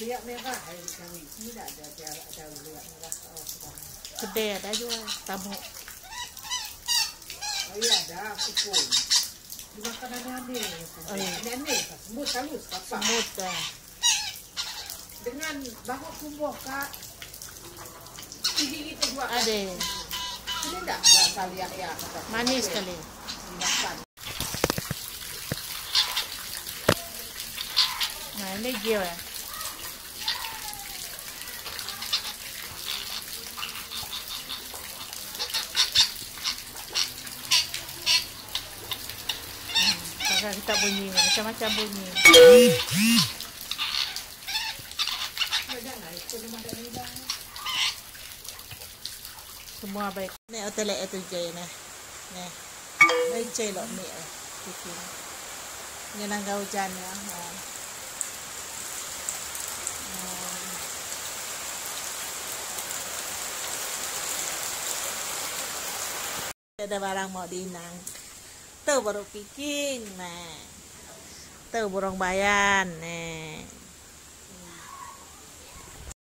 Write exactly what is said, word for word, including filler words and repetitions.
lihat merah kami tidak ada ada ada lihat merah. Gede ada juga tamu. Oh iya ada kupon. Di makanannya ada. Oh iya. Ini ini semut halus apa? Semut ya. Dengan bahu kumbuh kak. Gigi itu dua. Ada. Ini enggak rasa lihat ya. Manis sekali. Nah ini gio ya. Hmm, kita bunyi macam-macam bunyi. Semua baik. Ni otelek itu je ni. Ni. Baik je lo ni. Bikin. Ni nangga hujan ya. Ada barang mau diinang. Tuh baru bikin. Nah. Tuh burung bayan. Nih.